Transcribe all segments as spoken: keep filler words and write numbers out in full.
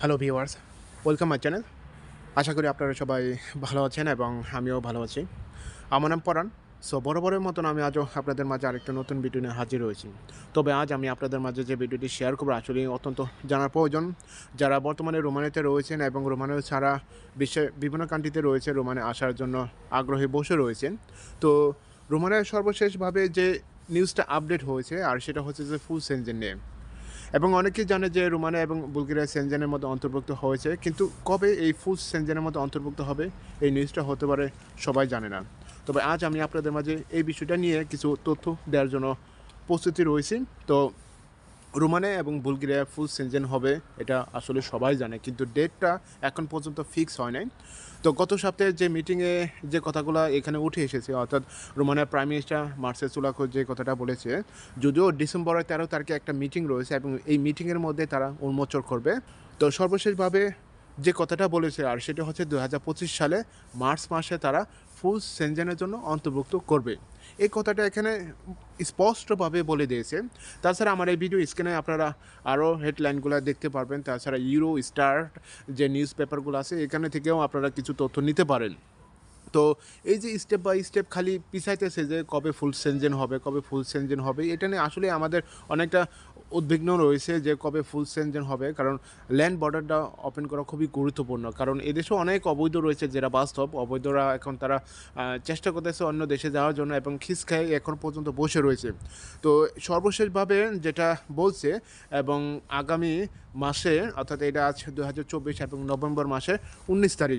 Hello viewers, welcome my channel. আশা করি আপনারা সবাই ভালো আছেন এবং আমিও ভালো আছি। আমার নাম পরাণ। সো বরাবরের মতন আমি আজও আপনাদের মাঝে আরেকটা নতুন ভিডিও নিয়ে হাজির হয়েছি। তবে আজ আমি আপনাদের মাঝে যে ভিডিওটি শেয়ার করবো আসলে অত্যন্ত জানার প্রয়োজন। যারা বর্তমানে রোমানিয়াতে রয়েছেন এবং রোমানিয়া ছাড়া বিশ্বের বিভিন্ন কান্ট্রিতে রয়েছে, রোমানে আসার জন্য আগ্রহী বসে রয়েছেন। তো রোমানিয়ার সর্বশেষভাবে যে নিউজটা আপডেট হয়েছে আর সেটা হচ্ছে যে ফুল সেনজেন নিয়ে। এবং অনেকেই জানে যে রোমানিয়া এবং বুলগেরিয়া সেনজেনের মধ্যে অন্তর্ভুক্ত হয়েছে, কিন্তু কবে এই ফুল সেনজেনের মধ্যে অন্তর্ভুক্ত হবে এই নিউজটা হতে পারে সবাই জানে না। তবে আজ আমি আপনাদের মাঝে এই বিষয়টা নিয়ে কিছু তথ্য দেওয়ার জন্য প্রস্তুতি রয়েছি। তো রোমানিয়া এবং বুলগেরিয়া ফুল সেনজেন হবে এটা আসলে সবাই জানে, কিন্তু ডেটটা এখন পর্যন্ত ফিক্স হয় নাই। তো গত সপ্তাহে যে মিটিংয়ে যে কথাগুলো এখানে উঠে এসেছে, অর্থাৎ রোমানিয়ার প্রাইম মিনিস্টার মার্সেল সুলাকো যে কথাটা বলেছে, যদিও ডিসেম্বরের তেরো তারিখে একটা মিটিং রয়েছে এবং এই মিটিংয়ের মধ্যে তারা উন্মোচন করবে। তো সর্বশেষভাবে যে কথাটা বলেছে আর সেটা হচ্ছে দু হাজার পঁচিশ সালে মার্চ মাসে তারা ফুল সেনজেনের জন্য অন্তর্ভুক্ত করবে। এই কথাটা এখানে স্পষ্টভাবে বলে দিয়েছে। তাছাড়া আমার এই ভিডিও স্ক্রিনে আপনারা আরও হেডলাইনগুলো দেখতে পারবেন। তাছাড়া ইউরো স্টার যে নিউজ পেপারগুলো আছে এখানে থেকেও আপনারা কিছু তথ্য নিতে পারেন। তো এই যে স্টেপ বাই স্টেপ খালি পিছাইতেছে যে কবে ফুল সেনজেন হবে, কবে ফুল সেনজেন হবে, এটা নিয়ে আসলে আমাদের অনেকটা উদ্বিগ্ন রয়েছে যে কবে ফুল সেনজেন হবে। কারণ ল্যান্ড বর্ডারটা ওপেন করা খুবই গুরুত্বপূর্ণ, কারণ এদেশেও অনেক অবৈধ রয়েছে যেটা বাস্তব। অবৈধরা এখন তারা চেষ্টা করতেছে অন্য দেশে যাওয়ার জন্য এবং খিস খায় এখন পর্যন্ত বসে রয়েছে। তো সর্বশেষভাবে যেটা বলছে, এবং আগামী মাসে অর্থাৎ এটা আজ দু হাজার চব্বিশ এবং নভেম্বর মাসে উনিশ তারিখ,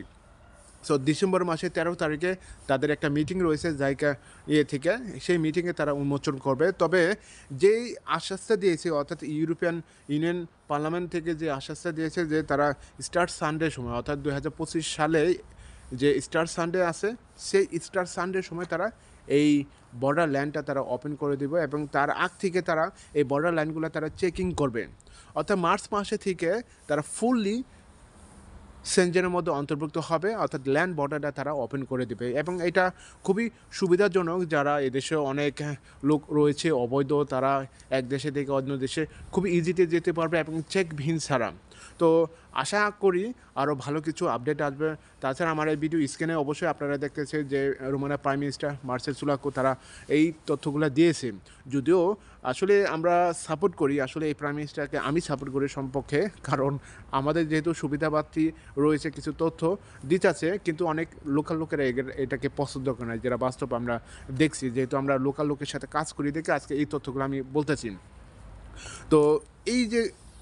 সো ডিসেম্বর মাসে তেরো তারিখে তাদের একটা মিটিং রয়েছে জায়গা ইয়ে থেকে, সেই মিটিংয়ে তারা উন্মোচন করবে। তবে যেই আশ্বাসটা দিয়েছে, অর্থাৎ ইউরোপিয়ান ইউনিয়ন পার্লামেন্ট থেকে যে আশ্বাসটা দিয়েছে যে তারা স্টার সানডে সময় অর্থাৎ দু হাজার পঁচিশ সালে যে স্টার সানডে আছে সেই স্টার সানডের সময় তারা এই বর্ডার ল্যান্ডটা তারা ওপেন করে দেবে এবং তার আগ থেকে তারা এই বর্ডার লাইনগুলো তারা চেকিং করবে। অর্থাৎ মার্চ মাসে থেকে তারা ফুললি সেনজেনের মধ্যে অন্তর্ভুক্ত হবে, অর্থাৎ ল্যান্ড বর্ডারটা তারা ওপেন করে দেবে। এবং এটা খুবই সুবিধাজনক যারা এদেশে অনেক লোক রয়েছে অবৈধ, তারা এক দেশে থেকে অন্য দেশে খুবই ইজিতে যেতে পারবে এবং চেকবিহীন ছাড়া। তো আশা করি আরও ভালো কিছু আপডেট আসবে। তাছাড়া আমার এই ভিডিও স্ক্রিনে অবশ্যই আপনারা দেখতেছে যে রোমানিয়ার প্রাইম মিনিস্টার মার্সেল সুলাকো তারা এই তথ্যগুলো দিয়েছে। যদিও আসলে আমরা সাপোর্ট করি, আসলে এই প্রাইম মিনিস্টারকে আমি সাপোর্ট করি সম্পর্কে, কারণ আমাদের যেহেতু সুবিধাবাদী রয়েছে কিছু তথ্য দিতেছে, কিন্তু অনেক লোকাল লোকেরা এটাকে পছন্দ করে না, যেটা বাস্তব আমরা দেখছি। যেহেতু আমরা লোকাল লোকের সাথে কাজ করি দেখে আজকে এই তথ্যগুলো আমি বলতেছি। তো এই যে,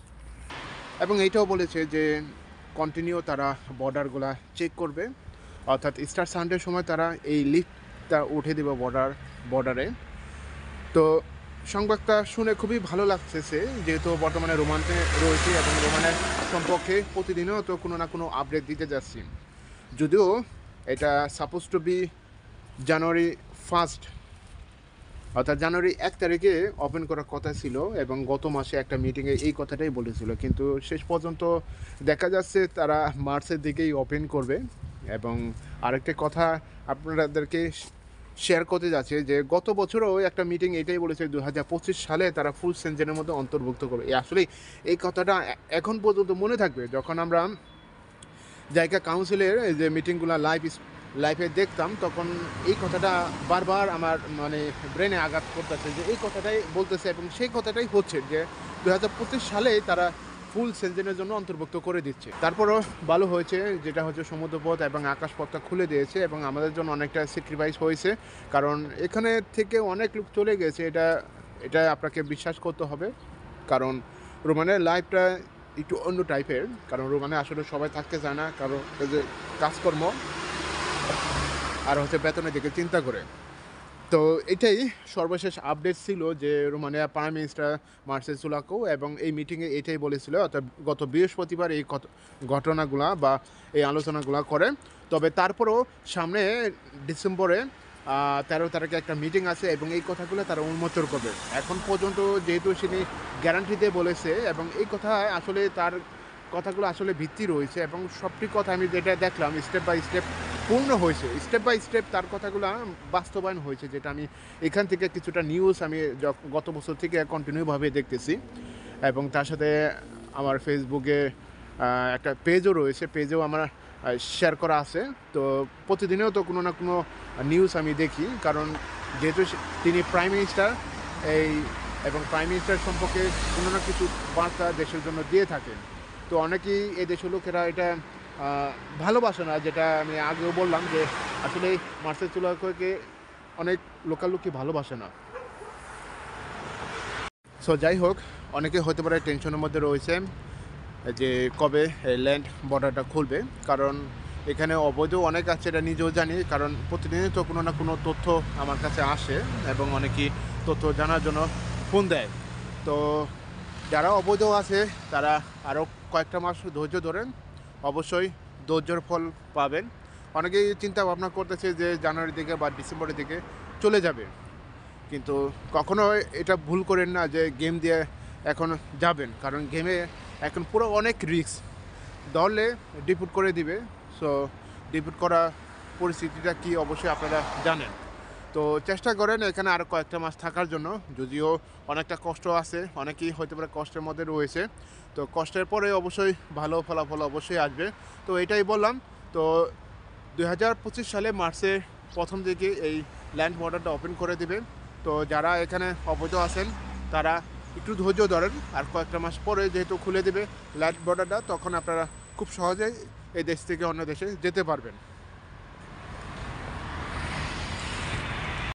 এবং এইটাও বলেছে যে কন্টিনিউ তারা বর্ডারগুলা চেক করবে, অর্থাৎ স্টার সানডের সময় তারা এই লিফটটা উঠে দেবে বর্ডার বর্ডারে। তো সংবাদটা শুনে খুবই ভালো লাগতেছে, যেহেতু বর্তমানে রোমান্সে রয়েছে এবং রোমানের সম্পর্কে প্রতিদিনও তো কোনো না কোনো আপডেট দিতে যাচ্ছি। যদিও এটা suppose to be January first, অর্থাৎ জানুয়ারি এক তারিখে ওপেন করার কথা ছিল এবং গত মাসে একটা মিটিংয়ে এই কথাটাই বলেছিল, কিন্তু শেষ পর্যন্ত দেখা যাচ্ছে তারা মার্চের দিকেই ওপেন করবে। এবং আরেকটা কথা আপনাদেরকে শেয়ার করতে যাচ্ছে যে গত বছরও একটা মিটিং এটাই বলেছে দু হাজার পঁচিশ সালে তারা ফুল সেনজেনের মধ্যে অন্তর্ভুক্ত করবে। আসলে এই কথাটা এখন পর্যন্ত মনে থাকবে। যখন আমরা জায়গা কাউন্সিলের যে মিটিংগুলো লাইভ লাইভে দেখতাম, তখন এই কথাটা বারবার আমার মানে ব্রেনে আঘাত করতেছে যে এই কথাটাই বলতেছে এবং সেই কথাটাই হচ্ছে যে দু হাজার পঁচিশ সালে তারা ফুল সেনজেনের জন্য অন্তর্ভুক্ত করে দিচ্ছে। তারপরও ভালো হয়েছে, যেটা হচ্ছে সমুদ্রপথ এবং আকাশপথটা খুলে দিয়েছে এবং আমাদের জন্য অনেকটা স্যাক্রিফাইস হয়েছে, কারণ এখানে থেকে অনেক লোক চলে গেছে। এটা এটা আপনাকে বিশ্বাস করতে হবে, কারণ রোমানের লাইফটা একটু অন্য টাইপের। কারণ রোমানে আসলে সবাই থাকতে চায় না, কারণ যে কাজকর্ম আর হচ্ছে বেতনের দিকে চিন্তা করে। তো এটাই সর্বশেষ আপডেট ছিল যে Romania prime minister Marcel Ciolacu এবং এই মিটিংয়ে এটাই বলেছিল, অর্থাৎ গত বৃহস্পতিবার এই ঘটনাগুলা বা এই আলোচনাগুলো করে। তবে তারপরেও সামনে ডিসেম্বরে তেরো তারিখে একটা মিটিং আছে এবং এই কথাগুলো তারা উন্মোচন করবে। এখন পর্যন্ত যেহেতু তিনি গ্যারান্টি দিয়ে বলেছে এবং এই কথা আসলে তার কথাগুলো আসলে ভিত্তি রয়েছে এবং সবটি কথা আমি যেটা দেখলাম স্টেপ বাই স্টেপ পূর্ণ হয়েছে, স্টেপ বাই স্টেপ তার কথাগুলো বাস্তবায়ন হয়েছে, যেটা আমি এখান থেকে কিছুটা নিউজ আমি গত বছর থেকে কন্টিনিউভাবে দেখতেছি। এবং তার সাথে আমার ফেসবুকে একটা পেজও রয়েছে, পেজেও আমার শেয়ার করা আছে। তো প্রতিদিনেও তো কোনো না কোনো নিউজ আমি দেখি, কারণ যেহেতু তিনি প্রাইম মিনিস্টার এই এবং প্রাইম মিনিস্টার সম্পর্কে কোনো না কিছু বার্তা দেশের জন্য দিয়ে থাকেন। তো অনেকেই এই দেশের লোকেরা এটা ভালোবাসে না, যেটা আমি আগেও বললাম যে আসলে মার্সেল চুলাকোকে অনেক লোকাল লোকই ভালোবাসে না। সো যাই হোক, অনেকে হতে পারে টেনশনের মধ্যে রয়েছে যে কবে ল্যান্ড বর্ডারটা খুলবে, কারণ এখানে অবৈধ অনেক আছে, এটা নিজেও জানি, কারণ প্রতিদিনই তো কোনো না কোনো তথ্য আমার কাছে আসে এবং অনেকেই তথ্য জানার জন্য ফোন দেয়। তো যারা অবৈধ আছে তারা আরও কয়েকটা মাস ধৈর্য ধরেন, অবশ্যই ধৈর্যের ফল পাবেন। অনেকেই চিন্তা ভাবনা করতেছে যে জানুয়ারির দিকে বা ডিসেম্বরের দিকে চলে যাবে, কিন্তু কখনো এটা ভুল করেন না যে গেম দিয়ে এখন যাবেন, কারণ গেমে এখন পুরো অনেক রিস্ক। দলে ডিপুট করে দিবে, সো ডিপুট করা পরিস্থিতিটা কি অবশ্যই আপনারা জানেন। তো চেষ্টা করেন এখানে আরও কয়েকটা মাস থাকার জন্য, যদিও অনেকটা কষ্ট আছে, অনেকেই হয়তো পারে কষ্টের মধ্যে রয়েছে। তো কষ্টের পরে অবশ্যই ভালো ফলাফল অবশ্যই আসবে। তো এটাই বললাম। তো দুই হাজার পঁচিশ সালে মার্চের প্রথম দিকে এই ল্যান্ড বর্ডারটা ওপেন করে দিবে। তো যারা এখানে অবৈধ আছেন তারা একটু ধৈর্য ধরেন, আর কয়েকটা মাস পরে যেহেতু খুলে দেবে ল্যান্ড বর্ডারটা, তখন আপনারা খুব সহজেই এই দেশ থেকে অন্য দেশে যেতে পারবেন।